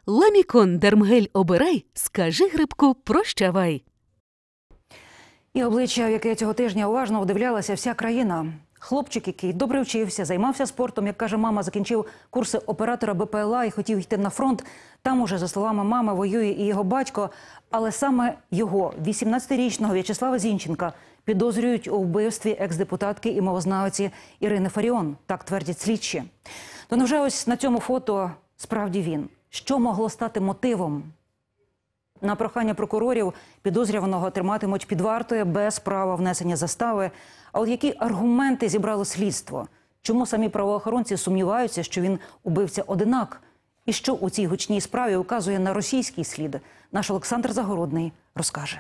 Ламікон Дермгель обирай, скажи грибку прощавай. І обличчя, в яке цього тижня уважно вдивлялася вся країна. Хлопчик, який добре вчився, займався спортом, як каже мама, закінчив курси оператора БПЛА і хотів йти на фронт. Там уже, за словами мами, воює і його батько. Але саме його, 18-річного В'ячеслава Зінченка, підозрюють у вбивстві екс-депутатки і мовознавиці Ірини Фаріон. Так твердять слідчі. То невже ось на цьому фото справді він? Що могло стати мотивом? На прохання прокурорів підозрюваного триматимуть під вартою без права внесення застави. А от які аргументи зібрало слідство? Чому самі правоохоронці сумніваються, що він убивця-одинак? І що у цій гучній справі указує на російський слід? Наш Олександр Загородний розкаже.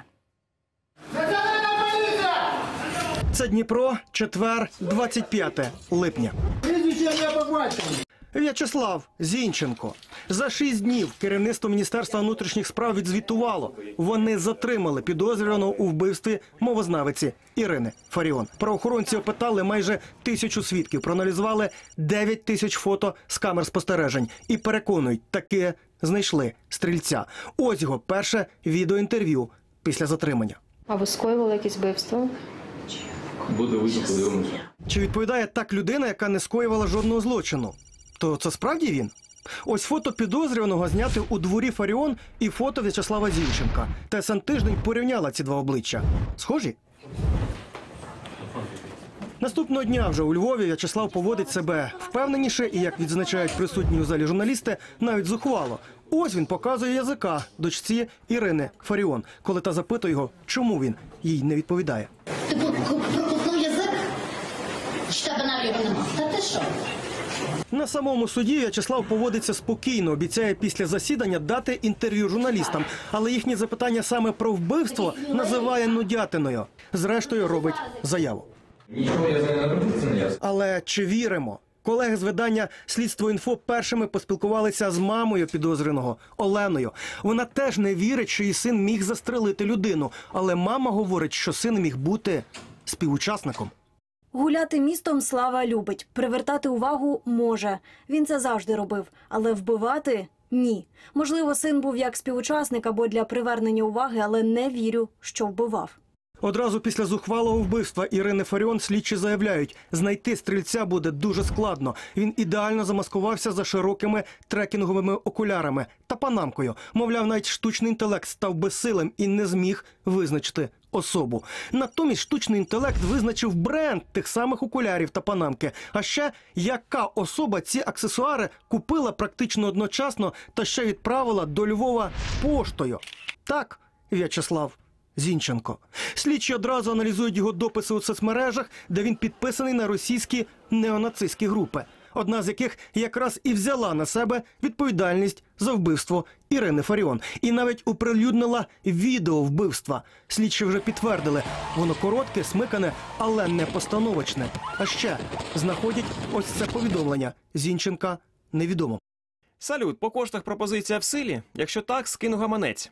Це Дніпро, четвер, 25 липня. В'ячеслав Зінченко. За 6 днів керівництво Міністерства внутрішніх справ відзвітувало. Вони затримали підозрюваного у вбивстві мовознавиці Ірини Фаріон. Правоохоронці опитали майже 1000 свідків, проаналізували 9000 фото з камер спостережень і переконують, таки знайшли стрільця. Ось його перше відеоінтерв'ю після затримання. А ви скоювали якесь вбивство? Буде вийти, подивимося. Чи відповідає так людина, яка не скоювала жодного злочину? То це справді він? Ось фото підозрюваного зняти у дворі Фаріон і фото В'ячеслава Зінченка. ТСН «Тиждень» порівняла ці два обличчя. Схожі? Наступного дня вже у Львові В'ячеслав поводить себе впевненіше і, як відзначають присутні у залі журналісти, навіть зухвало. Ось він показує язика дочці Ірини Фаріон, коли та запитує його, чому він їй не відповідає. Ти проковтнув язик? Чи тебе наліво нема? Та ти що? На самому суді В'ячеслав поводиться спокійно, обіцяє після засідання дати інтерв'ю журналістам. Але їхні запитання саме про вбивство називає нудятиною. Зрештою, робить заяву. Нічого я за не напишу, це не ясно. Але чи віримо? Колеги з видання «Слідство.Інфо» першими поспілкувалися з мамою підозрюваного Оленою. Вона теж не вірить, що її син міг застрелити людину. Але мама говорить, що син міг бути співучасником. Гуляти містом Слава любить, привертати увагу може. Він це завжди робив, але вбивати – ні. Можливо, син був як співучасник або для привернення уваги, але не вірю, що вбивав. Одразу після зухвалого вбивства Ірини Фаріон слідчі заявляють, знайти стрільця буде дуже складно. Він ідеально замаскувався за широкими трекінговими окулярами та панамкою. Мовляв, навіть штучний інтелект став безсилим і не зміг визначити особу. Натомість штучний інтелект визначив бренд тих самих окулярів та панамки. А ще, яка особа ці аксесуари купила практично одночасно та ще відправила до Львова поштою. Так, В'ячеслав Зінченко. Слідчі одразу аналізують його дописи у соцмережах, де він підписаний на російські неонацистські групи, одна з яких якраз і взяла на себе відповідальність за вбивство Ірини Фаріон. І навіть оприлюднила відео вбивства. Слідчі вже підтвердили, воно коротке, смикане, але не постановочне. А ще знаходять ось це повідомлення. Зінченка невідомо. Салют, по коштах пропозиція в силі? Якщо так, скину гаманець.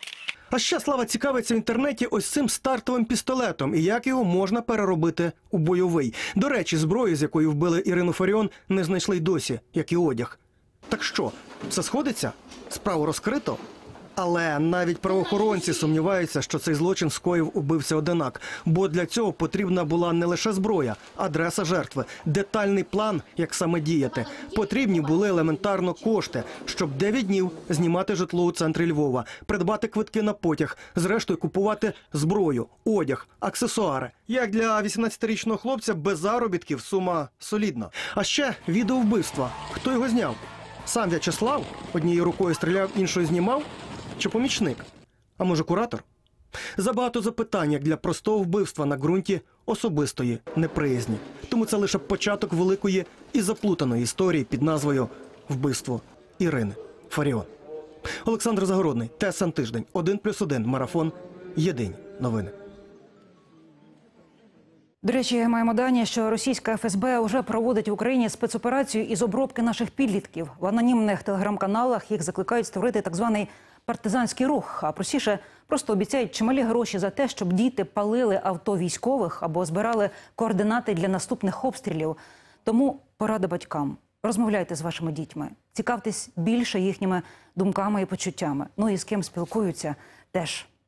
А ще Слава цікавиться в інтернеті ось цим стартовим пістолетом і як його можна переробити у бойовий. До речі, зброї, з якої вбили Ірину Фаріон, не знайшли й досі, як і одяг. Так що, все сходиться? Справу розкрито? Але навіть правоохоронці сумніваються, що цей злочин скоїв убивця-одинак. Бо для цього потрібна була не лише зброя, адреса жертви, детальний план, як саме діяти. Потрібні були елементарно кошти, щоб 9 днів знімати житло у центрі Львова, придбати квитки на потяг, зрештою купувати зброю, одяг, аксесуари. Як для 18-річного хлопця без заробітків сума солідна. А ще відео вбивства. Хто його зняв? Сам В'ячеслав однією рукою стріляв, іншою знімав? Чи помічник? А може, куратор? Забагато запитань, як для простого вбивства на ґрунті особистої неприязні. Тому це лише початок великої і заплутаної історії під назвою «Вбивство Ірини Фаріон». Олександр Загородний, ТСН «Тиждень», 1+1, марафон, єдині новини. До речі, маємо дані, що російська ФСБ вже проводить в Україні спецоперацію із обробки наших підлітків. В анонімних телеграм-каналах їх закликають створити так званий партизанський рух, а простіше просто обіцяють чималі гроші за те, щоб діти палили авто військових або збирали координати для наступних обстрілів. Тому порада батькам. Розмовляйте з вашими дітьми, цікавтесь більше їхніми думками і почуттями. Ну і з ким спілкуються теж.